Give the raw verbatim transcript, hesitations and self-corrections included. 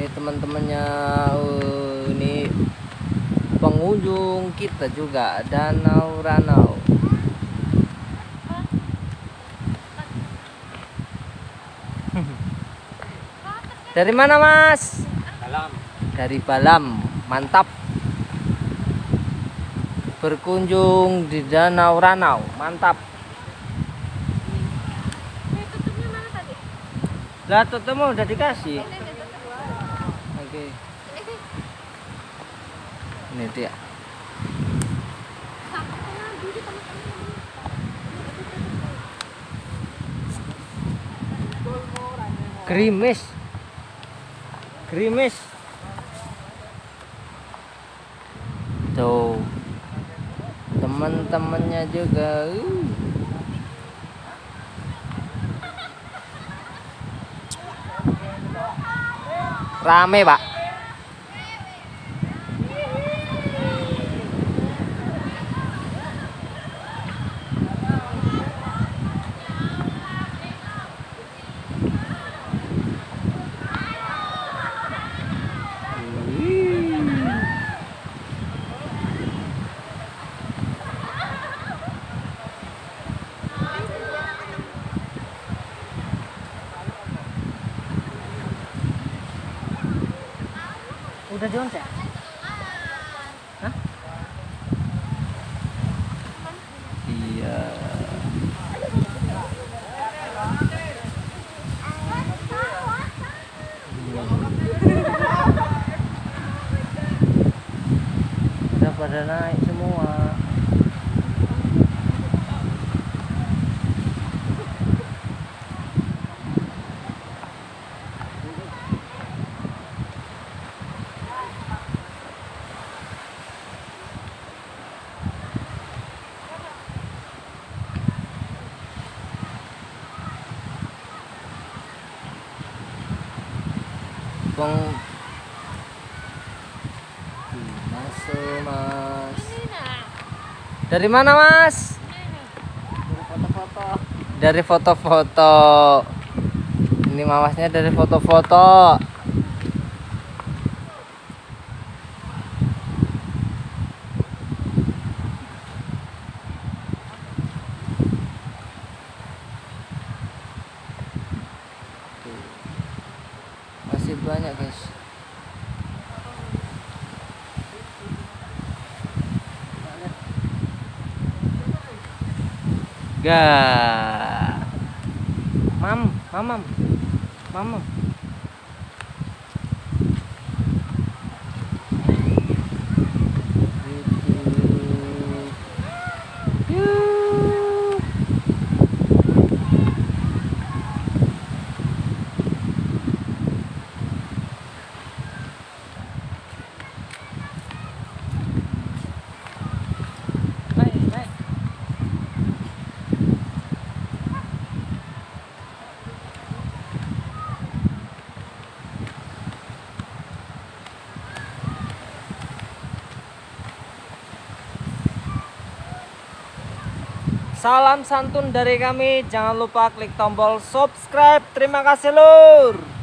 teman-temannya. Uh, ini pengunjung kita juga, Danau Ranau. Dari mana, Mas? Balam. Dari Balam. Mantap. Berkunjung di Danau Ranau. Mantap. Tutupnya mana tadi? Lah, tutupnya udah dikasih. Oke. Ini dia. Gerimis. Gerimis. Tuh. Teman-temannya juga. Uh. Rame, Pak. Udah diontek? Hah? Iya. Udah pada naik semua. Bang, masuk, Mas. Dari mana, Mas? Dari foto-foto. Dari foto-foto. Ini mawasnya dari foto-foto. Masih banyak, guys. Gak. Mam, mamam, mamam. Salam santun dari kami. Jangan lupa klik tombol subscribe. Terima kasih, Lur.